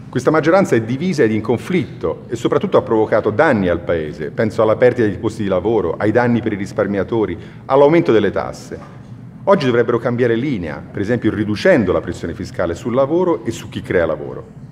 Questa maggioranza è divisa ed in conflitto e soprattutto ha provocato danni al Paese. Penso alla perdita di posti di lavoro, ai danni per i risparmiatori, all'aumento delle tasse. Oggi dovrebbero cambiare linea, per esempio riducendo la pressione fiscale sul lavoro e su chi crea lavoro.